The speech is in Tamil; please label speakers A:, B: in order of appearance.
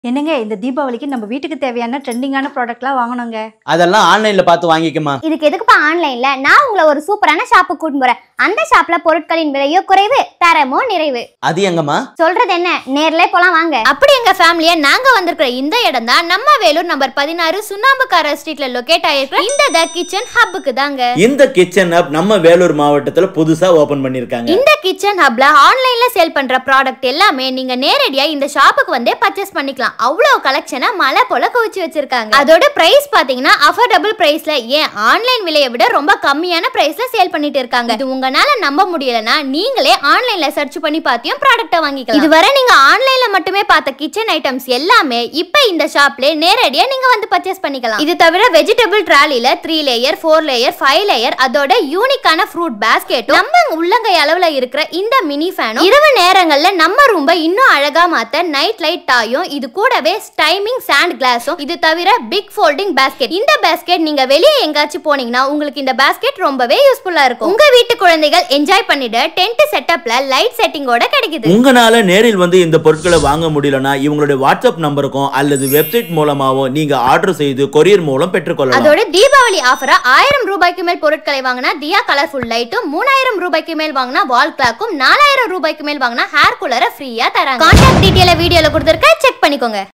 A: என்னங்க இந்த தீபாவளிக்கு நம்ம வீட்டுக்கு தேவையான ட்ரெண்டிங்கான ப்ராடக்ட்லாம் வாங்கணுங்க.
B: அதெல்லாம் ஆன்லைன்ல பார்த்து வாங்கிக்கமா.
C: இதுக்கு எதுக்குப்பா ஆன்லைன்ல? நான் உங்களை ஒரு சூப்பரான ஷாப்புக்கு கூட்டிட்டு போறேன். அந்த ஷாப்ல பொருட்களின் விலையோ குறைவு, தரமோ நிறைவு.
B: அது எங்கம்மா?
C: சொல்றது என்ன, நேர்ல போலாம் வாங்க.
D: அப்படி எங்க ஃபேமிலியா நாங்க வந்திருக்கிற இந்த இடம் தான் நம்ம வேலூர் நம்பர் 16 சுண்ணாம்புக்கார ஸ்ட்ரீட்ல லொகேட் ஆயிருக்கிற இந்த கிச்சன் ஹப்புக்கு தாங்க.
B: இந்த கிச்சன் ஹப் நம்ம வேலூர் மாவட்டத்துல புதுசா ஓபன் பண்ணிருக்காங்க.
D: இந்த கிச்சன் ஹப்ல ஆன்லைன்ல சேல் பண்ற ப்ராடக்ட் எல்லாமே நீங்க நேரடியா இந்த ஷாப்புக்கு வந்தே பர்ச்சேஸ் பண்ணிக்கலாம். அவ்வளவு கலெக்ஷனா மலை போல குவிச்சு வச்சிருக்காங்க. அதோட பிரைஸ் பாத்தீங்கன்னா அஃபோர்டபிள் பிரைஸ்ல, ஏன் ஆன்லைன் விலையை விட ரொம்ப கம்மியான பிரைஸ்ல சேல் பண்ணிட்டு இருக்காங்க. இது உங்களால நம்ப முடியலனா நீங்களே ஆன்லைன்ல சர்ச் பண்ணி பார்த்தியும் ப்ராடக்ட்டை வாங்கிக்கலாம். இதுவரை நீங்க ஆன்லைன்ல மட்டுமே பார்த்த கிச்சன் ஐட்டம்ஸ் எல்லாமே இப்ப இந்த ஷாப்ல நேரடியா நீங்க வந்து பர்ச்சேஸ் பண்ணிக்கலாம். இது தவிர வெஜிடபிள் ட்ராலில 3 லேயர் 4 லேயர் 5 லேயர் அதோட யூனிக்கான ஃப்ரூட் பாஸ்கெட்டும் நம்ம உள்ளங்கை அளவுல இருக்கிற இந்த மினி ஃபேனும் இரவு நேரங்கள்ல நம்ம ரூமை இன்னும் அழகா மாத்த நைட் லைட் டாயும், இது கூடவே டைமிங் சாண்ட் கிளாஸும், இது தவிர பிக் ஃபோல்டிங் பாஸ்கெட். இந்த பாஸ்கெட் நீங்க வெளியே எங்காச்சும் போனீங்கன்னா உங்களுக்கு இந்த பாஸ்கெட் ரொம்பவே யூஸ்ஃபுல்லா இருக்கும். உங்க வீட்டு குழந்தைகள் என்ஜாய் பண்ணிட டென்ட் செட்டப்ல லைட் செட்டிங்கோட கிடைக்குது.
B: உங்களால நேரில் வந்து இந்த பொருட்களை வாங்க முடியலனா இவங்களுடைய வாட்ஸ்அப் நம்பருக்கும் அல்லது வெப்சைட் மூலமாவோ நீங்க ஆர்டர் செய்து கொரியர் மூலம் பெற்றுக்கொள்ளலாம்.
D: அதோட தீபாவளி ஆஃபரா 1000 ரூபாய்க்கு மேல் பொருட்களை வாங்கினா தியா கலர்ஃபுல் லைட்டும், 3000 ரூபாய்க்கு மேல் வாங்கினா வால் கிளாக்கும், 4000 ரூபாய்க்கு மேல் வாங்கினா ஹேர் கூலரை ஃப்ரீயா தராங்க. கான்டாக்ட் டீடைல வீடியோல கொடுத்திருக்க, செக் பண்ணிக்கோங்க.